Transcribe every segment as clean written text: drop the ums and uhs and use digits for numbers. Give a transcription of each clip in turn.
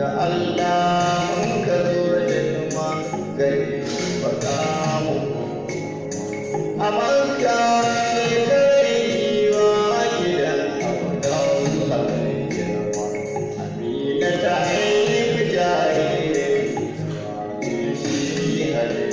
Allah mun ka zo da kuma gari faɗa mu a Makka shekarar yiwa gidan Abdul Hamid girma Amina ta haifi jaririn shi hade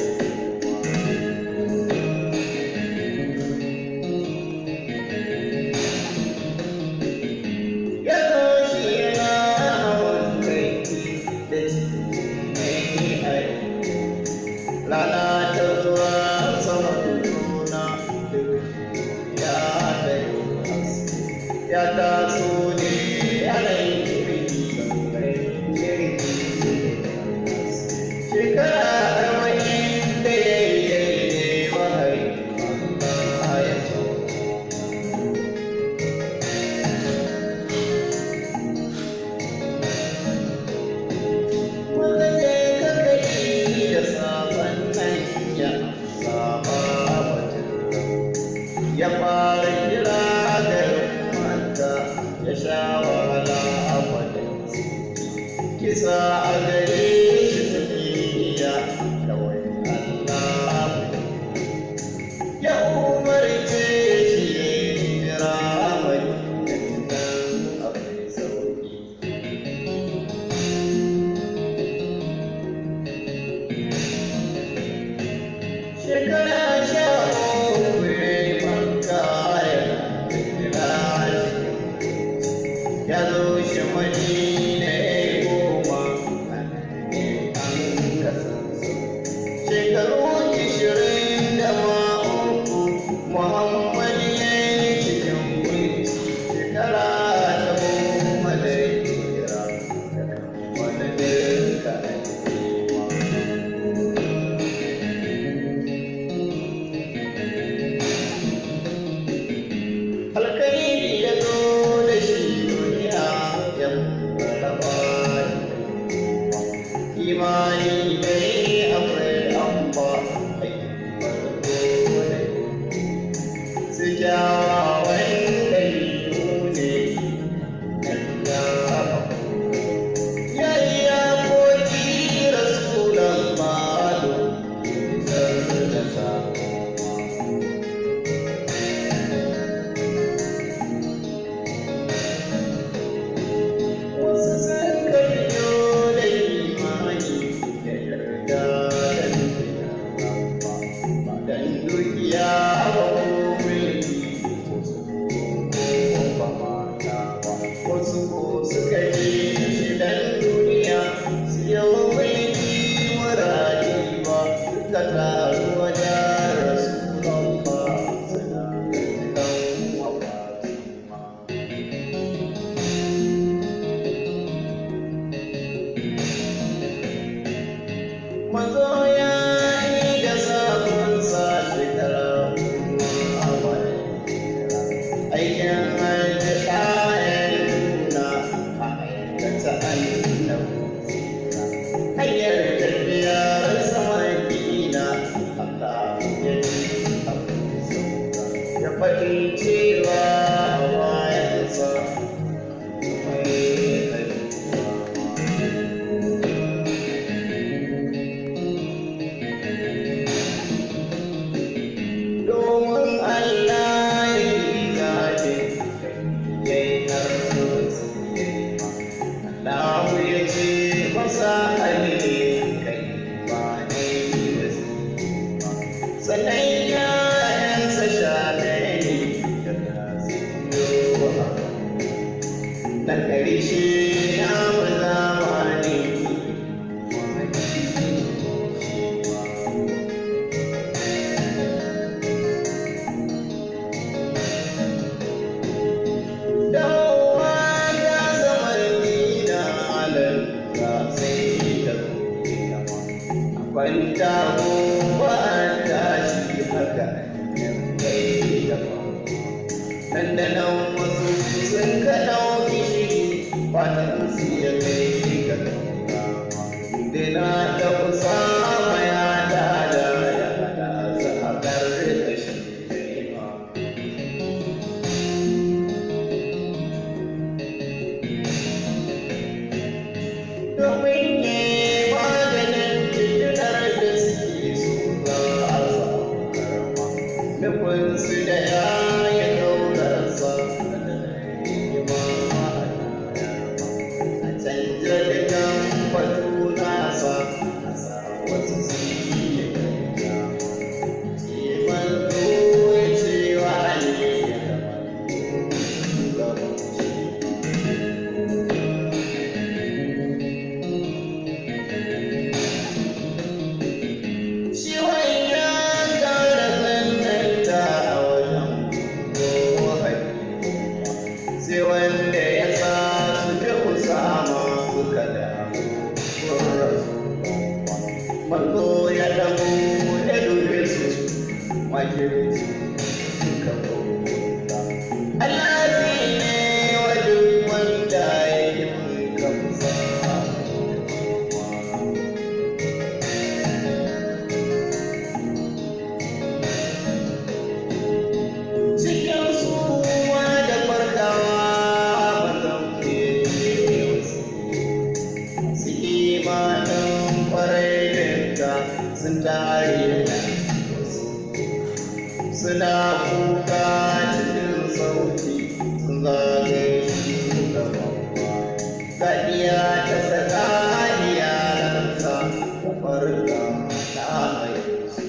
rana ta zuwa sama nuna ya taso ne yanayin jirgi shekara 40 da ya yi daidai mahari Allah ya so ya fara kira garin mata ya sha wahala a wadin kisa a gare shi sakiya kawai Allah ya umarce shi ya jira mai dandan akwai sauki shekara ya zo shi Madina ya goma an kasansu shekaru 23 Muhammad ya yi cikin kunci shekara ta 10 da hijira da kammala duka alkairi ya zo da shi imani dai akwai amba su kyawawan ɗabi'u ne ya yi yakoki rasulan malo isar da sako wasu sun karyo da imani da yarda da dan dukiya ba ko mulki ba mata ba wasu ko suka yi shi dan duniya su yau mulki muradi ba suka taru wajen Rasulallah suna dan wafati ma manzo ya yi da sabon sa shekara a wani aikin hajji kayan nuna a aikata annabu hanyar tafiyar saman dina Allah ya ji abin sauka ya faɗi cewa a bayansa mai domin Allah ya yi zaɓe ya yi harsunsu ya yi ma Allah ya ce masa ali kai ba ne da su ba sannan ‘ya'yansa sha ɗaya ne daga siyo na ƙarshe ya mu zamani kwanta ko ba tashi haka yan kai gaba nan da nan wasu sun ka ɗauki shiri fatan su ya kai ga gaba da na da kusa ya da ya da zaɓar da shi ba manzo ya dago ya dube su makirci suka bauta. Allah ne wa duk wanda ya yi gamsa. Cikin suwa da farkawa mazan fiye wasu su imanin kwarai da sun tare da wasu suna kuka cikin sauti sun zagaye su da babba sadiya ta saka iyalansa da farka ta haihu su.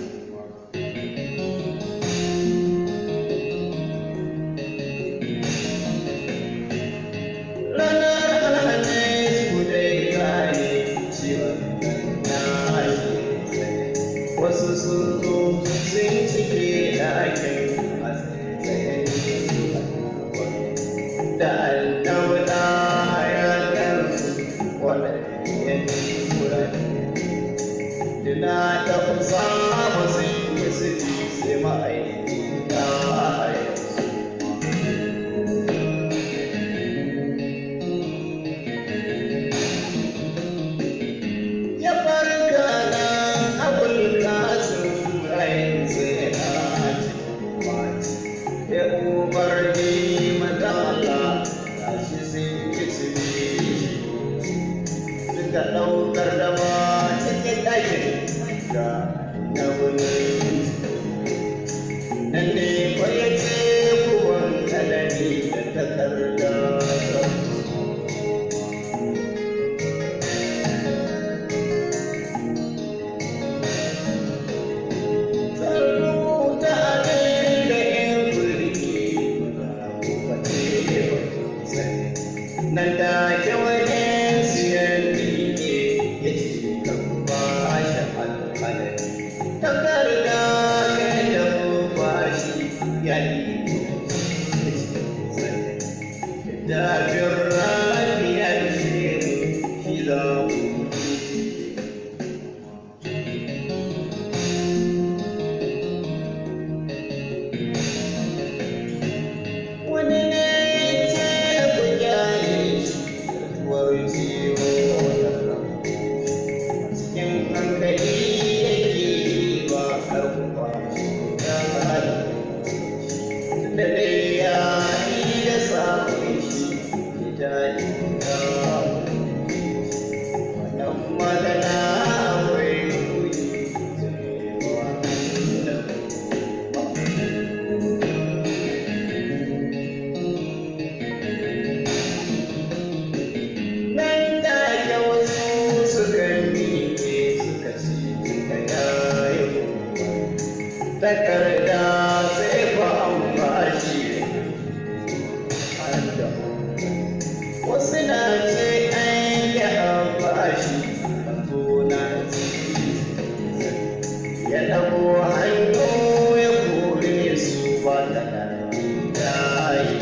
Ranar Alhamis kudai gane ciwon nan ya sai wasu sun zo sun cike ɗakin a tsaye da alɗaula ya gansu waɗanda ya kura dina ta kusa masu yi su ji sai ma'aiki ta haihu. Ya farka nan abul kasim rai sai a cikin mace ya umarni mata Allah tashi sun ki su suka ɗaukar da ba cikin ɗakin ga na wani nan ne kwaye ce kuwan kalami da takarda. Nan da ke wani siyan dike ya ce kan ba shi alƙalami takarda kai da bashi ya yi da bin rafiyar shi za mu wani ne cikin hankali yake ba karfa da dai ya yi da samun shi ita ita wannan magana wai kuri cewa nan da ke wasu suka miƙe suka ci suka yayi takarda sai fa an bashi wasu na ce an yi an bashi wato na ce ya ɗago hannu ya kore su ba ta da yi.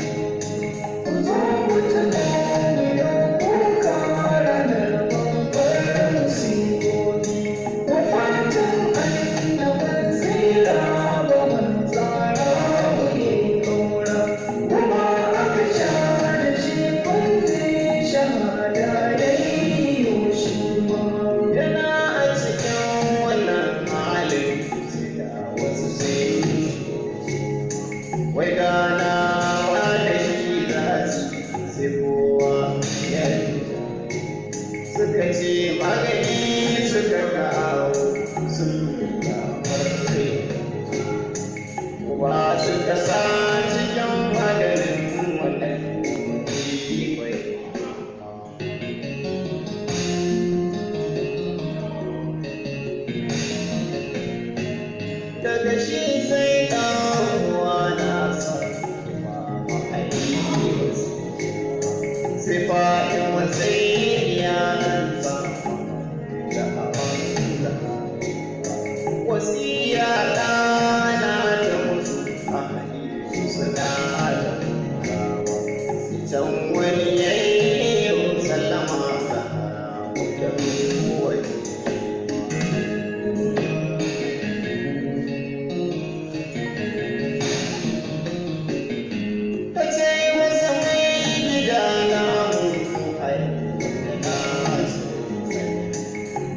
Wai ganawa da shi za su sai kowa ya suka ce magani suka kawo sun farfe kuma suka sa cikin maganin wannan kwai daga shi sai sai fa'in wasai iyalansa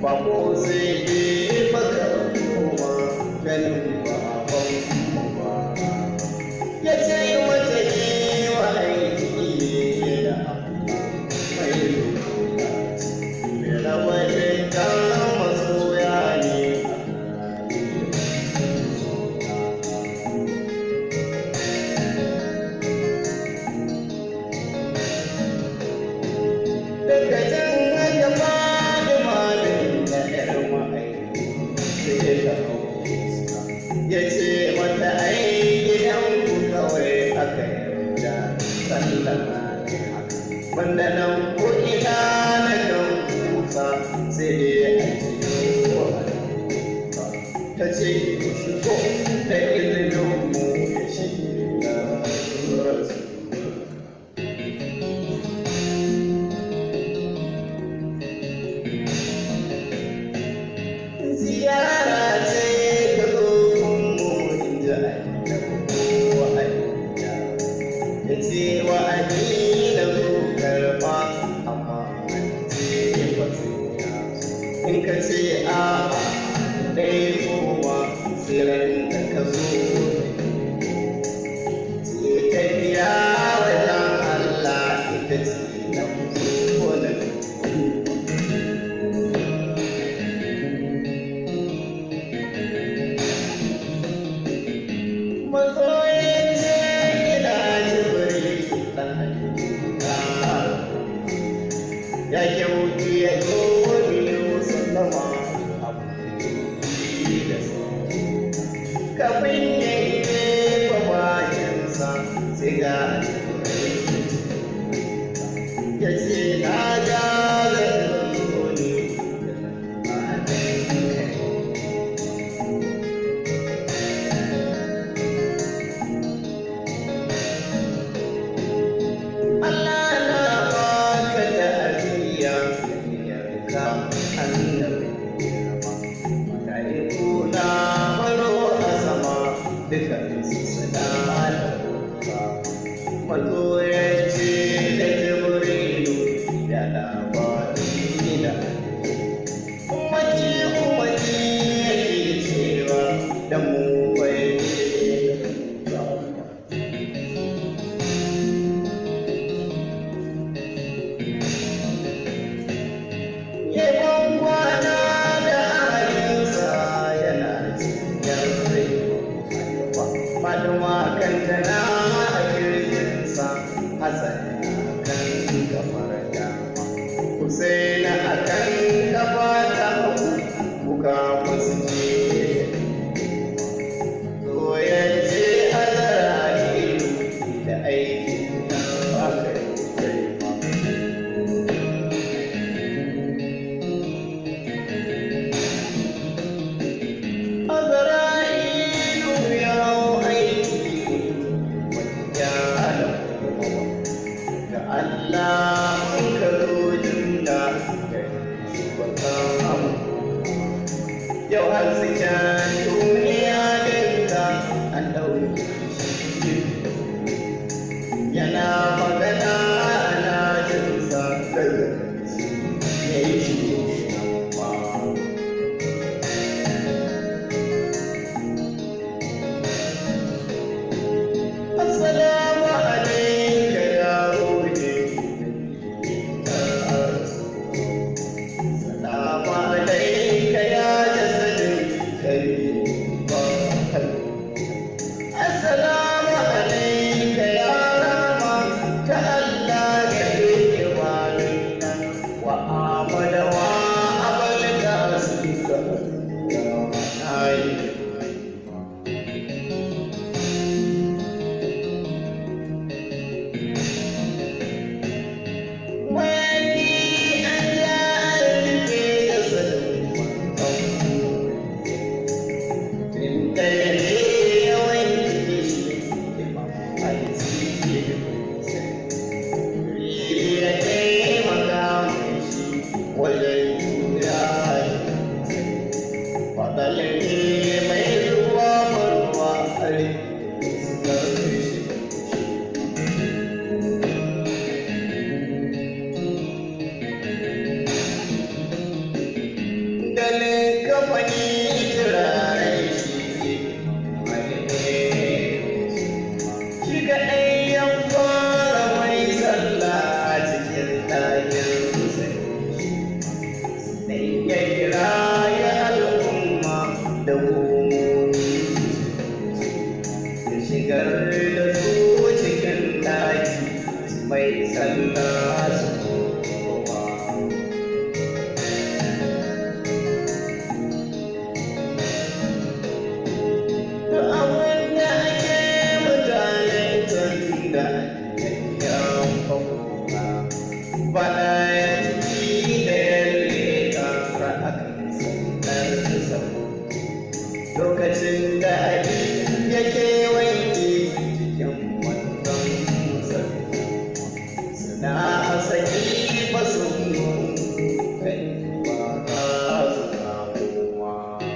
ba ko sai dai baka kuma ganin baban ba ya ce wata ne wa aiki ne da mai lokaci mai rawatin kan masoya ne daga can haka fadi malin da ƴar ma'aiki sai ta ya ce mata ai gidanku kawai aka yarda sallama ne haka wanda nan ko ina na kan kusa sai dai a cikin ta ce shigo da izinin mu ya shiga rasu ziyara ce ka zo mu inda da kowa ainiya ya ce wa ainiya zo karfa amma an ce ba in ka ce a ɗaya kowa tsiran da ka zo ce tafiya wajen Allah ita ce na kuzo na mazoyin ce gida jibiri ɗan halitta ya kyautu ya zo biyu sallama abu da sauki kafin ya yi jefa bayansa sai ga ya ce na ja da ne Allah na baka da ajiya yarka annabi mala'iku na baro a sama duka su sana da mazoyanci da jibrilu da labari da umarci yake cewa da mu bai yabon kwana da ahalinsa yana cikin rai fatima kanta na a kirjinsa hasan kan kafar dama husaina a kan kafa ta hagu buka wasu ce zoyance azara ilu da aiki na aka Azra'ilu ya hau aiki ya da Allah ka zo jinda baka yau har cikin duniya dinka an ɗauke shi yana magana ana jinsa daga ya yi shi Assalamu alaika ya ruhi Assalamu alaika ya jasadin kariba Assalamu alaika ya rama ta Allah ga ikibalina wa amada wa abalika suka ya ayi kafani turaren shi mai ne shi kaɗai ya fara mai sallah cikin ɗakin sai sai ya kira ya al'umma da hukumomi ya shigar da su cikin ɗaki mai sallah su kowa. Da abin da ake mutane tun da yan fakowa bana ya ciki da yalle ƙasa a kan sallar sau lokacin da yake wanke cikin wannan musamman suna saki ba sun kai ba za su kamuwa.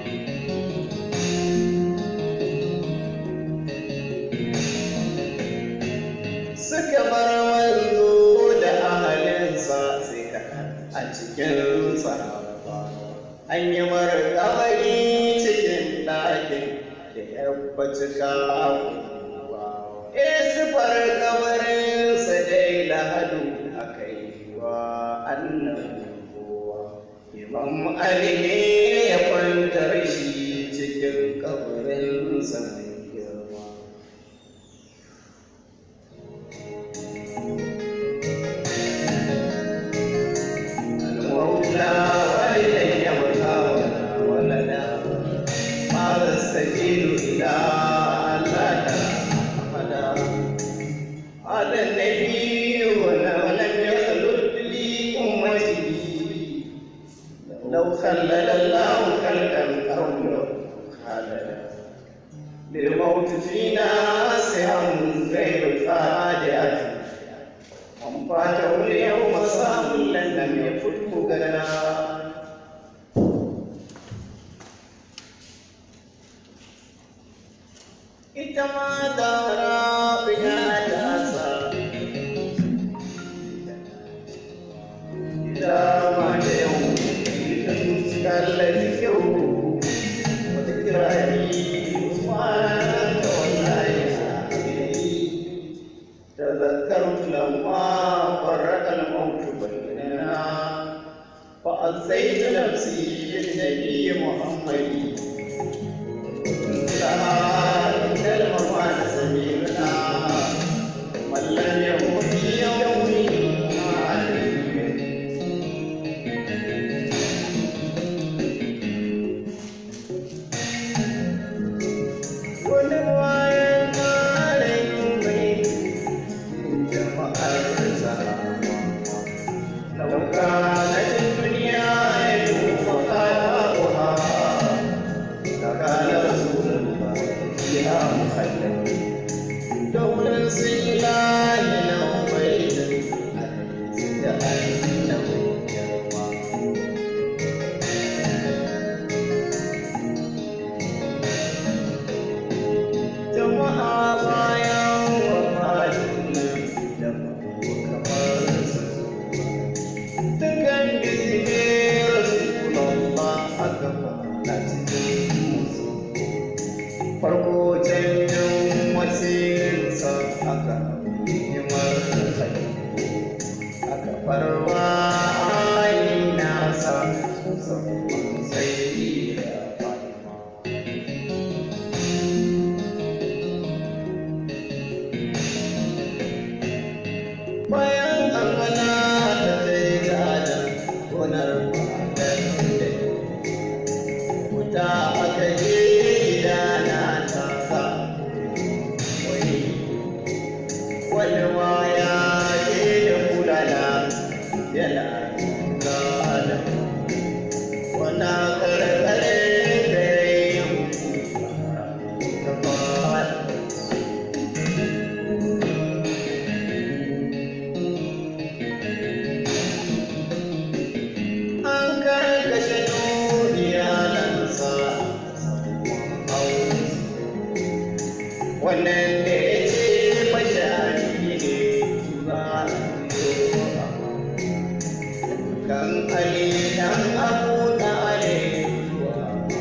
Suka bar wanzo da ahalinsa sai kaɗan a cikin sarrafa an yi mara kabari cikin ɗakin da ya baci kawowa. Sifar kabarinsa dai lahadu aka yi wa annabi kowa. Imam Ali ne ya kwantar shi cikin kabarinsa mai girma. Al-Maula walidayya wa kawala walada ma zastajilu ila Allah ta'ala على النبي ولم يخلد لي أمتي لو خلد الله خلقا قولا خالدا للموت فينا سهم غير فادئة من فاته اليوم صام لم يفته غدا. Ita ma dara biya da sa ita ma da yau idan kallaci kyau wata kirari usman da wallahi sahabi da zakartu lamma farraka al-mautu bainana fa azaitu nafsi bin nabiy muhammadi farko canjin wasinsa aka himar kai aka farwa ayi nasa musamman sai da fatima. Bayan amana ta zai gada gonar fadar da wuta aka je wani ya ke da kulala yana gada wana karkare da yin ta fada. An karkashe iyalansa wannan da ya ce mashari ne ba kan Ali dan Abu Talib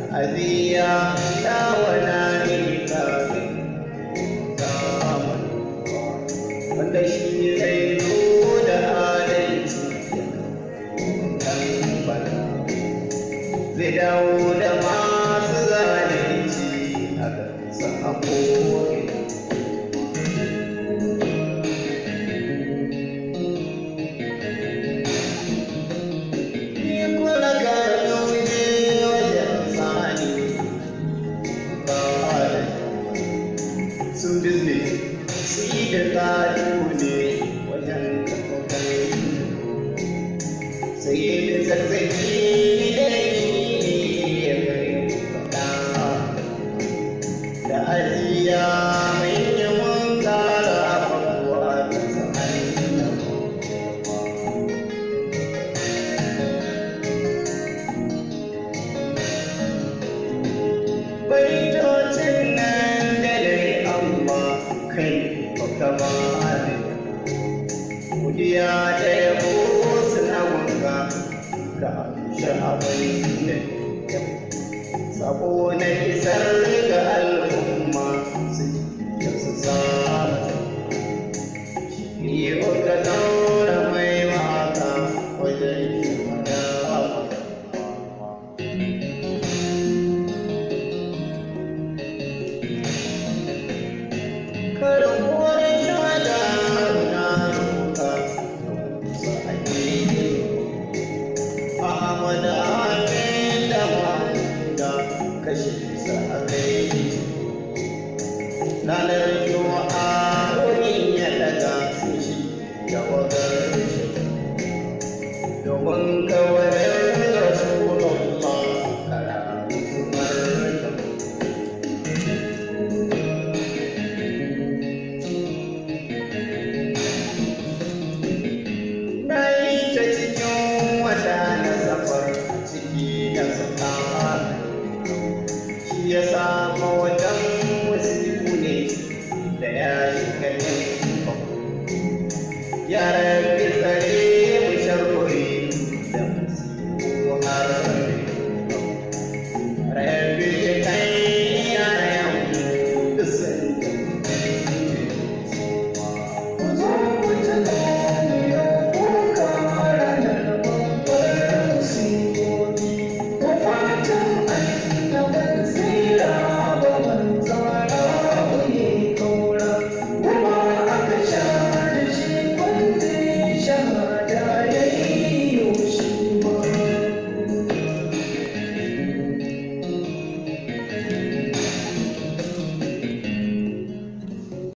ta'aziyya ta wana ne kafin zamani wanda shi zai zo da adalci dan bana zai dawo da masu zalunci a gansa a kowane sun bizne su yi da tsado ne wajen kafafen sai da zarzaki da yi ya kai faɗa da aziya mai yawan ƙara faruwa da sa'anin baitocin nan da dai amma kai baka ba ne godiya da yabo suna wanka ga sha'abai da sako na isar ga al'umma su yi su samu shi ka daura mai mata wajen shi karuwar shada na roƙa sa ake Ahmad Amin da wanda kashe sa ake ranar juma'a wurin ya daga shi da wagar shi domin kawarin Rasulullah karamu su martaba ya samu wajen wasu ne da ya shiga yin yara